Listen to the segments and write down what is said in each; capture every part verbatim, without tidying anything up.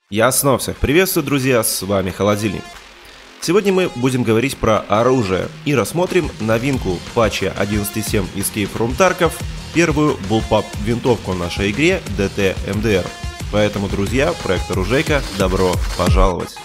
Я снова всех приветствую, друзья, с вами Холодильник. Сегодня мы будем говорить про оружие и рассмотрим новинку патча одиннадцать точка семь Escape from Tarkov, первую Bullpup винтовку в нашей игре ди ти эм ди ар. Поэтому, друзья, проект Оружейка, добро пожаловать!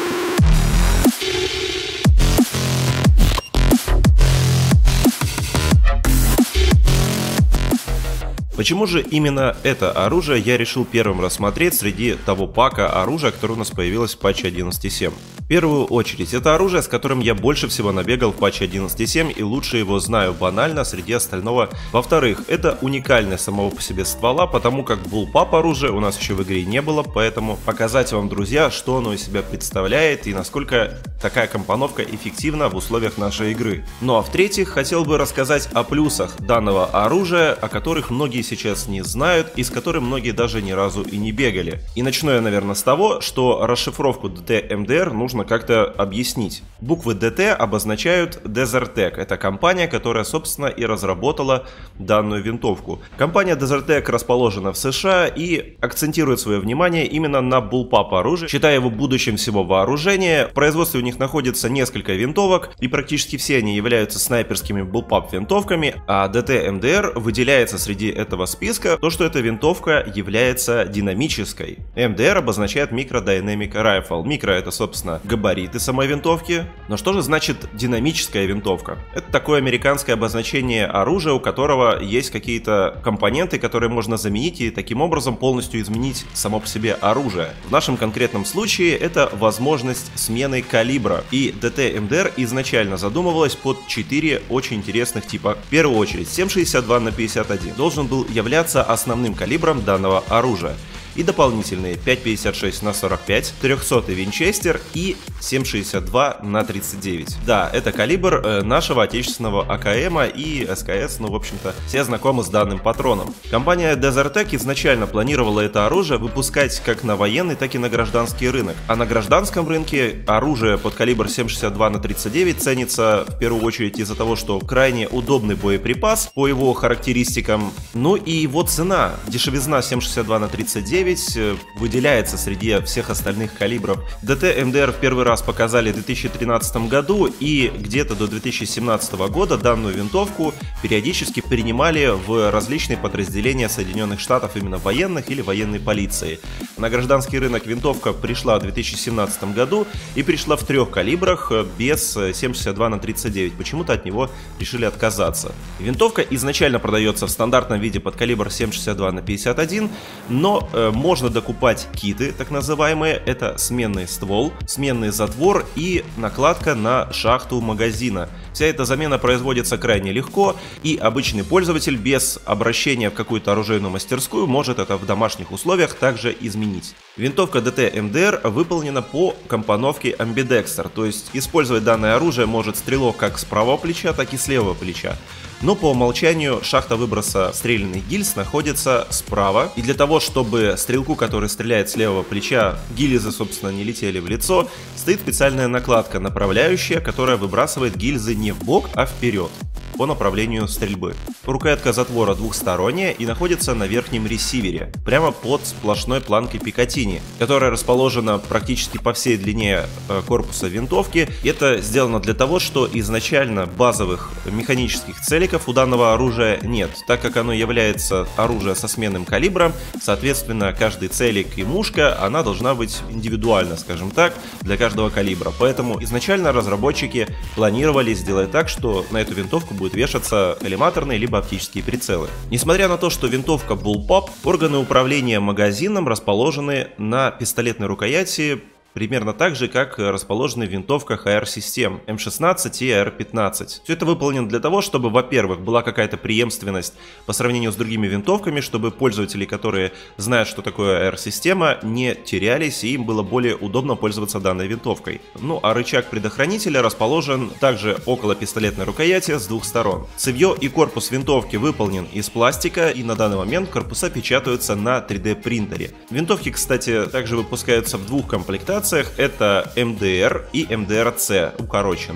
Почему же именно это оружие я решил первым рассмотреть среди того пака оружия, которое у нас появилось в патче одиннадцать точка семь? В первую очередь, это оружие, с которым я больше всего набегал в патче одиннадцать точка семь и лучше его знаю банально среди остального. Во-вторых, это уникальность самого по себе ствола, потому как Bullpup оружия у нас еще в игре не было, поэтому показать вам, друзья, что оно из себя представляет и насколько такая компоновка эффективна в условиях нашей игры. Ну а в-третьих, хотел бы рассказать о плюсах данного оружия, о которых многие сейчас не знают и с которым многие даже ни разу и не бегали. И начну я, наверное, с того, что расшифровку ди ти эм ди ар нужно как-то объяснить. Буквы ди ти обозначают Desertec. Это компания, которая, собственно, и разработала данную винтовку. Компания Desertec расположена в США и акцентирует свое внимание именно на Bullpup оружии, считая его будущим всего вооружения. В производстве у них находится несколько винтовок, и практически все они являются снайперскими Bullpup винтовками, а ди ти эм ди ар выделяется среди этого списка то, что эта винтовка является динамической. эм ди ар обозначает Micro Dynamic Rifle. Микро — это, собственно, габариты самой винтовки. Но что же значит динамическая винтовка? Это такое американское обозначение оружия, у которого есть какие-то компоненты, которые можно заменить и таким образом полностью изменить само по себе оружие. В нашем конкретном случае это возможность смены калибра. И ди ти эм ди ар изначально задумывалась под четыре очень интересных типа. В первую очередь, семь шестьдесят два на пятьдесят один должен был являться основным калибром данного оружия. И дополнительные пять пятьдесят шесть на сорок пять, трехсотый Винчестер и семь шестьдесят два на тридцать девять. Да, это калибр э, нашего отечественного а ка эм и эс ка эс, ну, в общем-то, все знакомы с данным патроном. Компания Desertec изначально планировала это оружие выпускать как на военный, так и на гражданский рынок. А на гражданском рынке оружие под калибр семь шестьдесят два на тридцать девять ценится в первую очередь из-за того, что крайне удобный боеприпас по его характеристикам, ну и его цена. Дешевизна семь шестьдесят два на тридцать девять выделяется среди всех остальных калибров. ди ти эм ди ар в первый раз показали в две тысячи тринадцатом году, и где-то до две тысячи семнадцатого года данную винтовку периодически принимали в различные подразделения Соединенных Штатов, именно военных или военной полиции. На гражданский рынок винтовка пришла в две тысячи семнадцатом году и пришла в трех калибрах без семь шестьдесят два на тридцать девять. Почему-то от него решили отказаться. Винтовка изначально продается в стандартном виде под калибр семь шестьдесят два на пятьдесят один, но э, можно докупать киты, так называемые. Это сменный ствол, сменный затвор и накладка на шахту магазина. Вся эта замена производится крайне легко, и обычный пользователь без обращения в какую-то оружейную мастерскую может это в домашних условиях также изменить. Винтовка ди ти эм ди ар выполнена по компоновке Ambidexter, то есть использовать данное оружие может стрелок как с правого плеча, так и с левого плеча. Но по умолчанию шахта выброса стрелянных гильз находится справа, и для того, чтобы стрелку, который стреляет с левого плеча, гильзы, собственно, не летели в лицо, стоит специальная накладка направляющая, которая выбрасывает гильзы не в бок, а вперед по направлению стрельбы. Рукоятка затвора двухсторонняя и находится на верхнем ресивере, прямо под сплошной планкой Пикатини, которая расположена практически по всей длине корпуса винтовки. Это сделано для того, что изначально базовых механических целиков у данного оружия нет, так как оно является оружием со сменным калибром, соответственно, каждый целик и мушка, она должна быть индивидуальна, скажем так, для каждого калибра. Поэтому изначально разработчики планировали сделать так, что на эту винтовку будет вешаться коллиматорные либо оптические прицелы. Несмотря на то, что винтовка Bullpup, органы управления магазином расположены на пистолетной рукояти примерно так же, как расположены в винтовках эй ар-систем эм шестнадцать и эй ар пятнадцать. Все это выполнено для того, чтобы, во-первых, была какая-то преемственность по сравнению с другими винтовками, чтобы пользователи, которые знают, что такое эй ар-система, не терялись и им было более удобно пользоваться данной винтовкой. Ну а рычаг предохранителя расположен также около пистолетной рукояти с двух сторон. Цевье и корпус винтовки выполнен из пластика, и на данный момент корпуса печатаются на три дэ принтере. Винтовки, кстати, также выпускаются в двух комплектациях. Это эм дэ эр и эм дэ эр-C укороченная.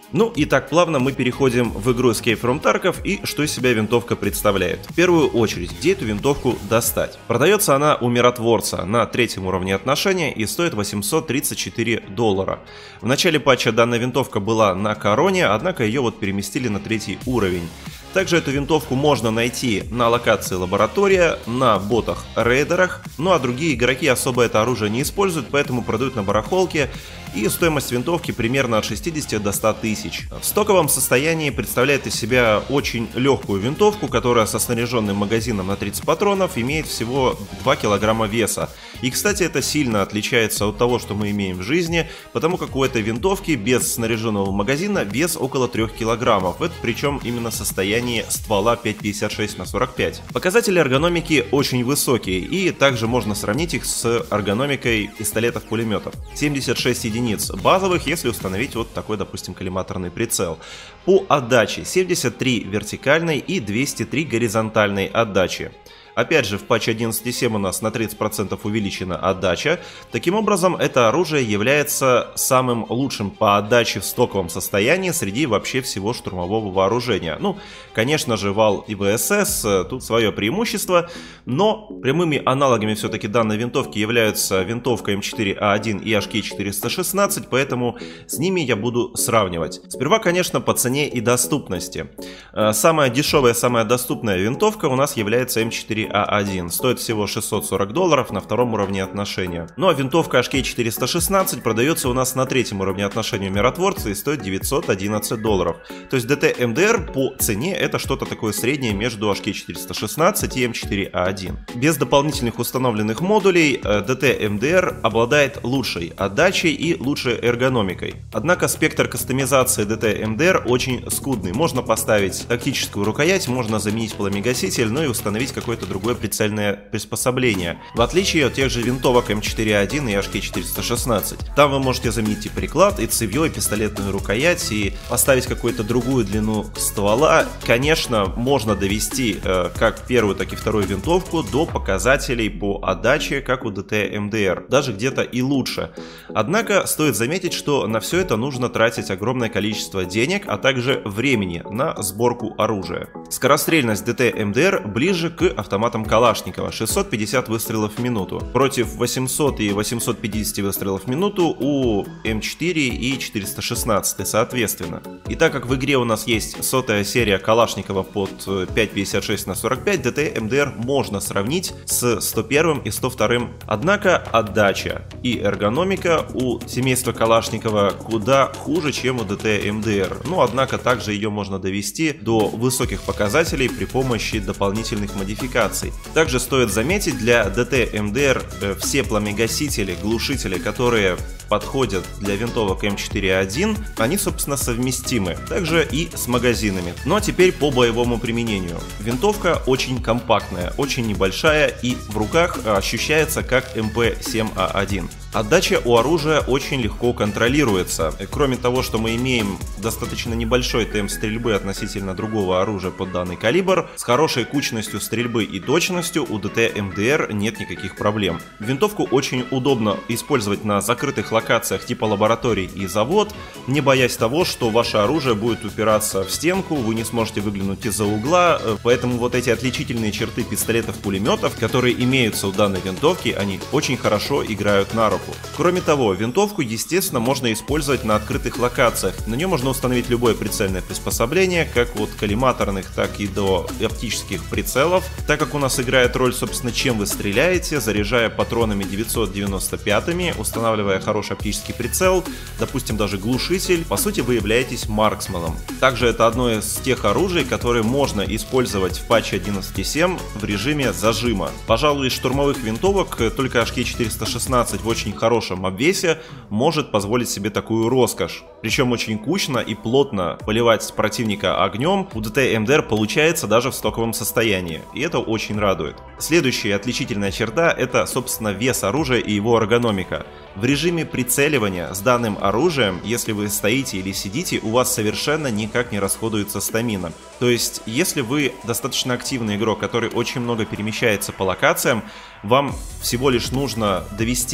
Ну и так плавно мы переходим в игру Escape from Tarkov и что из себя винтовка представляет. В первую очередь, где эту винтовку достать? Продается она у миротворца на третьем уровне отношения и стоит восемьсот тридцать четыре доллара. В начале патча данная винтовка была на короне, однако ее вот переместили на третий уровень. Также эту винтовку можно найти на локации лаборатория, на ботах-рейдерах, ну а другие игроки особо это оружие не используют, поэтому продают на барахолке, и стоимость винтовки примерно от шестидесяти до ста тысяч. В стоковом состоянии представляет из себя очень легкую винтовку, которая со снаряженным магазином на тридцать патронов имеет всего два килограмма веса. И, кстати, это сильно отличается от того, что мы имеем в жизни, потому как у этой винтовки без снаряженного магазина вес около трёх килограммов. Это причем именно состояние ствола пять пятьдесят шесть на сорок пять. Показатели эргономики очень высокие, и также можно сравнить их с эргономикой пистолетов-пулеметов. семьдесят шесть единиц базовых, если установить вот такой, допустим, коллиматорный прицел. По отдаче семьдесят три вертикальной и двести три горизонтальной отдачи. Опять же, в патче одиннадцать точка семь у нас на тридцать процентов увеличена отдача. Таким образом, это оружие является самым лучшим по отдаче в стоковом состоянии среди вообще всего штурмового вооружения. Ну, конечно же, вал и вэ эс эс, тут свое преимущество, но прямыми аналогами все-таки данной винтовки являются винтовка эм четыре а один и эйч кей четыреста шестнадцать, поэтому с ними я буду сравнивать. Сперва, конечно, по цене и доступности. Самая дешевая, самая доступная винтовка у нас является эм четыре а один. Стоит всего шестьсот сорок долларов на втором уровне отношения. Ну а винтовка эйч кей четыреста шестнадцать продается у нас на третьем уровне отношения у миротворца и стоит девятьсот одиннадцать долларов. То есть ди ти эм ди ар по цене это что-то такое среднее между эйч кей четыреста шестнадцать и эм четыре а один. Без дополнительных установленных модулей ди ти эм ди ар обладает лучшей отдачей и лучшей эргономикой. Однако спектр кастомизации ди ти эм ди ар очень скудный. Можно поставить тактическую рукоять, можно заменить пламегаситель, ну и установить какой-то другой другое прицельное приспособление, в отличие от тех же винтовок эм четыре а один и эйч кей четыреста шестнадцать. Там вы можете заменить и приклад, и цевьё, и пистолетную рукоять, и поставить какую-то другую длину ствола. Конечно, можно довести э, как первую, так и вторую винтовку до показателей по отдаче, как у ди ти эм ди ар, даже где-то и лучше. Однако стоит заметить, что на все это нужно тратить огромное количество денег, а также времени на сборку оружия. Скорострельность ди ти эм ди ар ближе к автоматам Калашникова, шестьсот пятьдесят выстрелов в минуту, против восьмисот и восьмисот пятидесяти выстрелов в минуту у эм четыре и четыреста шестнадцать соответственно. И так как в игре у нас есть сотая серия Калашникова под пять пятьдесят шесть на сорок пять, ди ти эм ди ар можно сравнить с сто первым и сто вторым. Однако отдача и эргономика у семейства Калашникова куда хуже, чем у ди ти эм ди ар. Но однако также ее можно довести до высоких показателей при помощи дополнительных модификаций. Также стоит заметить, для ди ти эм ди ар э, все пламегасители, глушители, которые подходят для винтовок эм четыре а один, они, собственно, совместимы. Также и с магазинами. Ну а теперь по боевому применению. Винтовка очень компактная, очень небольшая и в руках ощущается как эм пэ семь а один. Отдача у оружия очень легко контролируется. Кроме того, что мы имеем достаточно небольшой темп стрельбы относительно другого оружия под данный калибр, с хорошей кучностью стрельбы и точностью у ди ти эм ди ар нет никаких проблем. Винтовку очень удобно использовать на закрытых локациях типа лабораторий и завод, не боясь того, что ваше оружие будет упираться в стенку, вы не сможете выглянуть из-за угла, поэтому вот эти отличительные черты пистолетов-пулеметов, которые имеются у данной винтовки, они очень хорошо играют на руку. Кроме того, винтовку, естественно, можно использовать на открытых локациях. На нее можно установить любое прицельное приспособление, как от коллиматорных, так и до оптических прицелов. Так как у нас играет роль, собственно, чем вы стреляете, заряжая патронами девятьсот девяносто пятыми, устанавливая хороший оптический прицел, допустим, даже глушитель, по сути, вы являетесь марксманом. Также это одно из тех оружий, которые можно использовать в патче одиннадцать точка семь в режиме зажима. Пожалуй, из штурмовых винтовок только эйч кей четыреста шестнадцать в очень хорошем обвесе может позволить себе такую роскошь. Причем очень кучно и плотно поливать противника огнем у ди ти эм ди ар получается даже в стоковом состоянии, и это очень радует. Следующая отличительная черта — это, собственно, вес оружия и его эргономика. В режиме прицеливания с данным оружием, если вы стоите или сидите, у вас совершенно никак не расходуется стамина. То есть, если вы достаточно активный игрок, который очень много перемещается по локациям, вам всего лишь нужно довести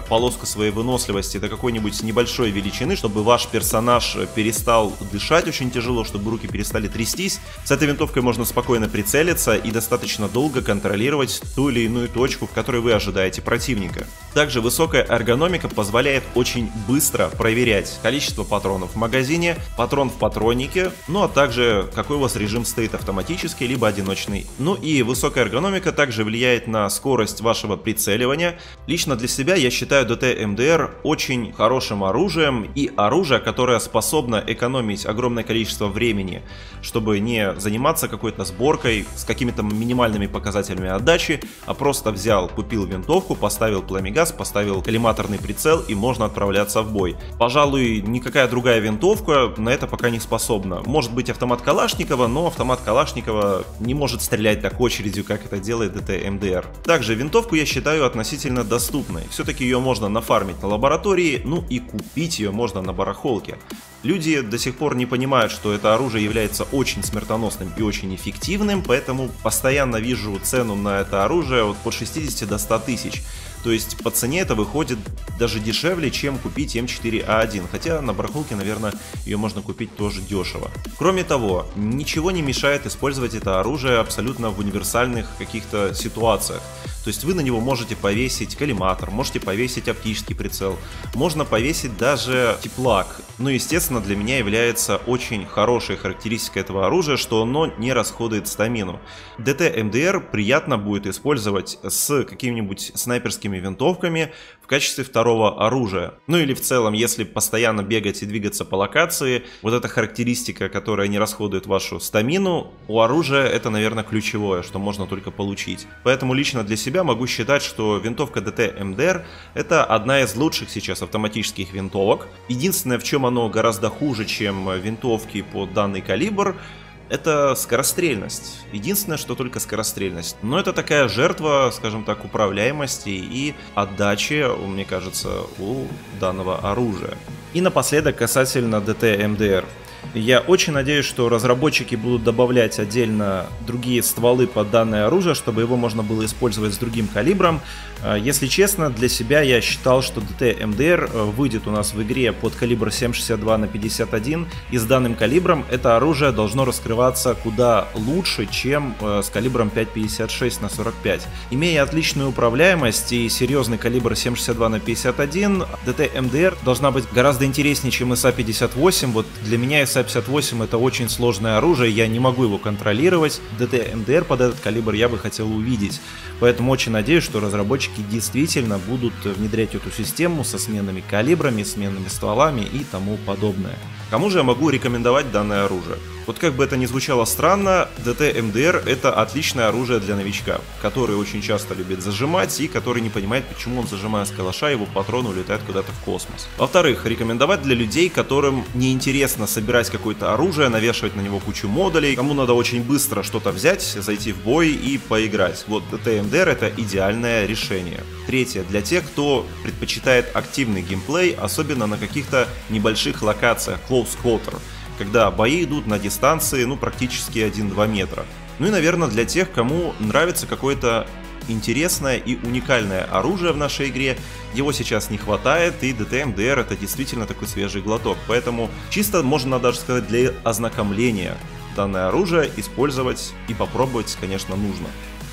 полоску своей выносливости до какой-нибудь небольшой величины, чтобы ваш персонаж перестал дышать очень тяжело, чтобы руки перестали трястись. С этой винтовкой можно спокойно прицелиться и достаточно долго контролировать ту или иную точку, в которой вы ожидаете противника. Также высокая эргономика позволяет очень быстро проверять количество патронов в магазине, патрон в патроннике, ну а также какой у вас режим стоит, автоматический либо одиночный. Ну и высокая эргономика также влияет на скорость вашего прицеливания. Лично для себя я считаю ди ти эм ди ар очень хорошим оружием и оружие, которое способно экономить огромное количество времени, чтобы не заниматься какой-то сборкой с какими-то минимальными показателями отдачи, а просто взял, купил винтовку, поставил пламегаз, поставил коллиматорный прицел и можно отправляться в бой. Пожалуй, никакая другая винтовка на это пока не способна. Может быть автомат Калашникова, но автомат Калашникова не может стрелять так очередью, как это делает ди ти эм ди ар. Также винтовку я считаю относительно доступной. Все-таки ее можно нафармить на лаборатории, ну и купить ее можно на барахолке. Люди до сих пор не понимают, что это оружие является очень смертоносным и очень эффективным, поэтому постоянно вижу цену на это оружие от шестидесяти до ста тысяч. То есть по цене это выходит даже дешевле, чем купить эм четыре а один, хотя на барахолке, наверное, ее можно купить тоже дешево. Кроме того, ничего не мешает использовать это оружие абсолютно в универсальных каких-то ситуациях. То есть вы на него можете повесить коллиматор, можете повесить оптический прицел, можно повесить даже теплак. Ну, естественно, для меня является очень хорошей характеристикой этого оружия, что оно не расходует стамину. ди ти эм ди ар приятно будет использовать с какими-нибудь снайперскими винтовками в качестве второго оружия. Ну или в целом, если постоянно бегать и двигаться по локации, вот эта характеристика, которая не расходует вашу стамину, у оружия это, наверное, ключевое, что можно только получить. Поэтому лично для себя могу считать, что винтовка ди ти эм ди ар это одна из лучших сейчас автоматических винтовок. Единственное, в чем оно гораздо хуже, чем винтовки под данный калибр, это скорострельность. Единственное, что только скорострельность. Но это такая жертва, скажем так, управляемости и отдачи, мне кажется, у данного оружия. И напоследок касательно ди ти эм ди ар. Я очень надеюсь, что разработчики будут добавлять отдельно другие стволы под данное оружие, чтобы его можно было использовать с другим калибром. Если честно, для себя я считал, что ди ти эм ди ар выйдет у нас в игре под калибр семь шестьдесят два на пятьдесят один, и с данным калибром это оружие должно раскрываться куда лучше, чем с калибром пять пятьдесят шесть на сорок пять. Имея отличную управляемость и серьезный калибр семь шестьдесят два на пятьдесят один, ди ти эм ди ар должна быть гораздо интереснее, чем эс а пятьдесят восемь. Вот для меня эс а пятьдесят восемь это очень сложное оружие, я не могу его контролировать. ди ти эм ди ар под этот калибр я бы хотел увидеть. Поэтому очень надеюсь, что разработчики действительно будут внедрять эту систему со сменными калибрами, сменными стволами и тому подобное. Кому же я могу рекомендовать данное оружие? Вот как бы это ни звучало странно, ди ти эм ди ар это отличное оружие для новичка, который очень часто любит зажимать и который не понимает, почему он, зажимая с калаша, его патрон улетает куда-то в космос. Во-вторых, рекомендовать для людей, которым неинтересно собирать какое-то оружие, навешивать на него кучу модулей, кому надо очень быстро что-то взять, зайти в бой и поиграть. Вот ди ти эм ди ар это идеальное решение. Третье, для тех, кто предпочитает активный геймплей, особенно на каких-то небольших локациях, close quarter, когда бои идут на дистанции, ну, практически один-два метра. Ну и, наверное, для тех, кому нравится какое-то интересное и уникальное оружие в нашей игре, его сейчас не хватает, и ди ти эм ди ар это действительно такой свежий глоток. Поэтому чисто можно даже сказать, для ознакомления данное оружие использовать и попробовать, конечно, нужно.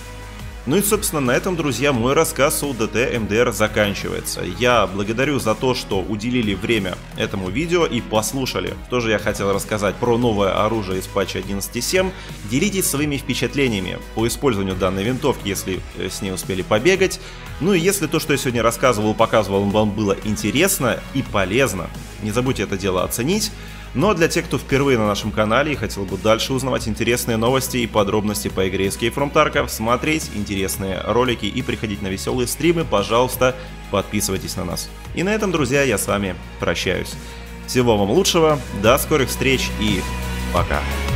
Ну и, собственно, на этом, друзья, мой рассказ о ди ти эм ди ар заканчивается. Я благодарю за то, что уделили время этому видео и послушали, что же я хотел рассказать про новое оружие из патча одиннадцать точка семь. Делитесь своими впечатлениями по использованию данной винтовки, если с ней успели побегать. Ну и если то, что я сегодня рассказывал, показывал, вам было интересно и полезно, не забудьте это дело оценить. Ну а для тех, кто впервые на нашем канале и хотел бы дальше узнавать интересные новости и подробности по игре Escape from Tarkov, смотреть интересные ролики и приходить на веселые стримы, пожалуйста, подписывайтесь на нас. И на этом, друзья, я с вами прощаюсь. Всего вам лучшего, до скорых встреч и пока.